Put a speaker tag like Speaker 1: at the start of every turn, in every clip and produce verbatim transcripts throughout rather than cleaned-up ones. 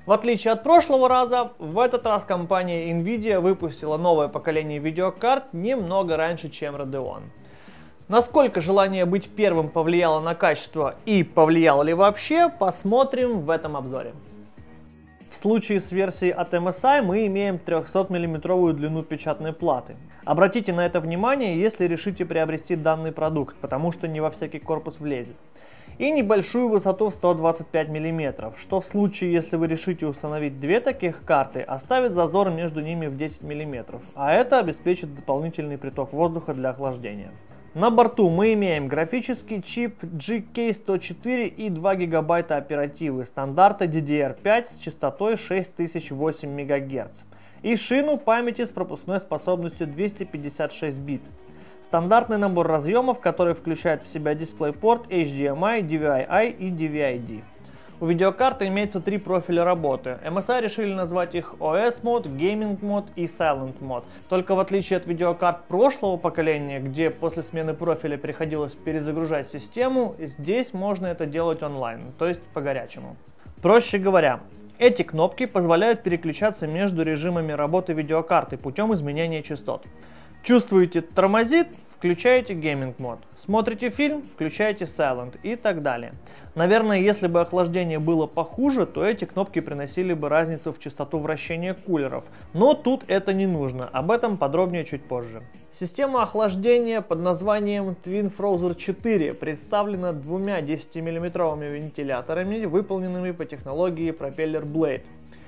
Speaker 1: В отличие от прошлого раза, в этот раз компания Nvidia выпустила новое поколение видеокарт немного раньше, чем Radeon. Насколько желание быть первым повлияло на качество и повлияло ли вообще, посмотрим в этом обзоре. В случае с версией от эм эс ай мы имеем трехсотмиллиметровую длину печатной платы. Обратите на это внимание, если решите приобрести данный продукт, потому что не во всякий корпус влезет. И небольшую высоту в сто двадцать пять миллиметров, что в случае, если вы решите установить две таких карты, оставит зазор между ними в десять миллиметров, а это обеспечит дополнительный приток воздуха для охлаждения. На борту мы имеем графический чип джи кей сто четыре и два гигабайта оперативы стандарта ди ди эр пять с частотой шесть тысяч восемь мегагерц и шину памяти с пропускной способностью двести пятьдесят шесть бит. Стандартный набор разъемов, который включает в себя DisplayPort, эйч ди эм ай, ди ви ай ай и ди ви ай ди. У видеокарты имеется три профиля работы. эм эс ай решили назвать их о эс мод, Gaming мод и Silent мод. Только в отличие от видеокарт прошлого поколения, где после смены профиля приходилось перезагружать систему, здесь можно это делать онлайн, то есть по-горячему. Проще говоря, эти кнопки позволяют переключаться между режимами работы видеокарты путем изменения частот. Чувствуете, тормозит? Включаете Gaming мод. Смотрите фильм? Включаете Silent и так далее. Наверное, если бы охлаждение было похуже, то эти кнопки приносили бы разницу в частоту вращения кулеров. Но тут это не нужно, об этом подробнее чуть позже. Система охлаждения под названием TwinFrozer четыре представлена двумя десятимиллиметровыми вентиляторами, выполненными по технологии Propeller Blade,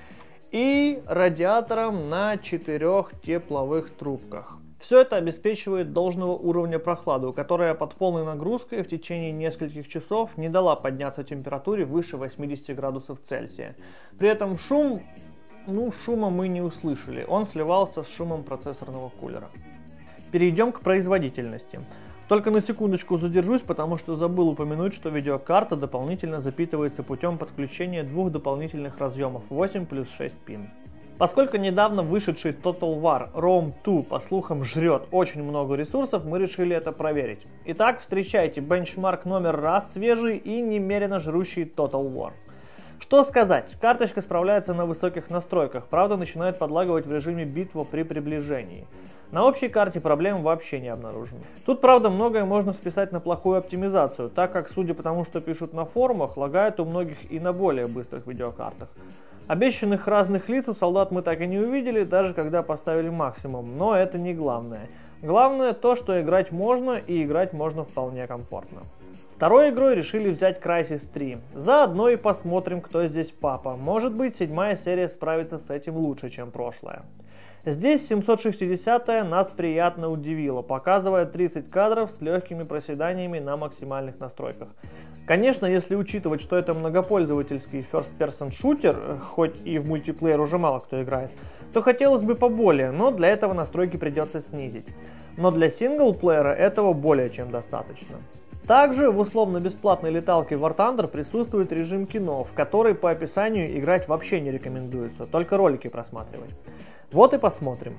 Speaker 1: и радиатором на четырех тепловых трубках. Все это обеспечивает должного уровня прохладу, которая под полной нагрузкой в течение нескольких часов не дала подняться температуре выше восьмидесяти градусов Цельсия. При этом шум, ну шума мы не услышали, он сливался с шумом процессорного кулера. Перейдем к производительности. Только на секундочку задержусь, потому что забыл упомянуть, что видеокарта дополнительно запитывается путем подключения двух дополнительных разъемов восемь плюс шесть пин. Поскольку недавно вышедший Total War Rome два, по слухам, жрет очень много ресурсов, мы решили это проверить. Итак, встречайте бенчмарк номер раз свежий и немерено жрущий Total War. Что сказать, карточка справляется на высоких настройках, правда начинает подлагивать в режиме битва при приближении. На общей карте проблем вообще не обнаружено. Тут, правда, многое можно списать на плохую оптимизацию, так как, судя по тому, что пишут на форумах, лагает у многих и на более быстрых видеокартах. Обещанных разных лиц у солдат мы так и не увидели, даже когда поставили максимум, но это не главное. Главное то, что играть можно, и играть можно вполне комфортно. Второй игрой решили взять Crysis три. Заодно и посмотрим, кто здесь папа. Может быть, седьмая серия справится с этим лучше, чем прошлая. Здесь семьсот шестидесятая нас приятно удивила, показывая тридцать кадров с легкими проседаниями на максимальных настройках. Конечно, если учитывать, что это многопользовательский first-person шутер, хоть и в мультиплеер уже мало кто играет, то хотелось бы поболее, но для этого настройки придется снизить. Но для синглплеера этого более чем достаточно. Также в условно-бесплатной леталке War Thunder присутствует режим кино, в который по описанию играть вообще не рекомендуется, только ролики просматривать. Вот и посмотрим.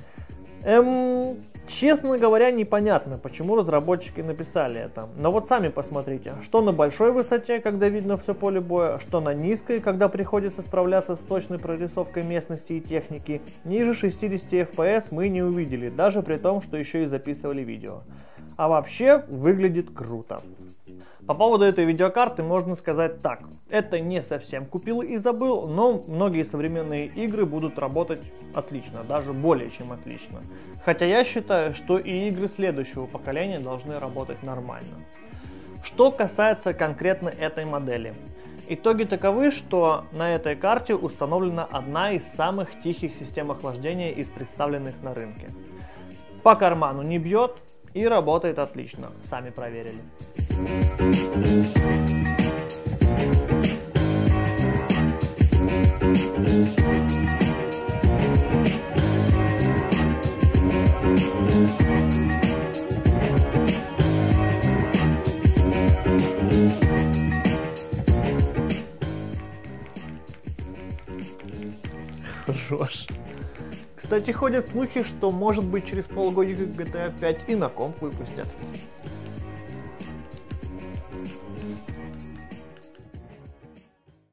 Speaker 1: Эм, честно говоря, непонятно, почему разработчики написали это. Но вот сами посмотрите, что на большой высоте, когда видно все поле боя, что на низкой, когда приходится справляться с точной прорисовкой местности и техники. Ниже шестидесяти эф пи эс мы не увидели, даже при том, что еще и записывали видео. А вообще выглядит круто. По поводу этой видеокарты можно сказать так. Это не совсем купил и забыл, но многие современные игры будут работать отлично, даже более чем отлично. Хотя я считаю, что и игры следующего поколения должны работать нормально. Что касается конкретно этой модели. Итоги таковы, что на этой карте установлена одна из самых тихих систем охлаждения из представленных на рынке. По карману не бьет и работает отлично, сами проверили. Хорош. Кстати, ходят слухи, что может быть через полгодика джи ти эй пять и на комп выпустят.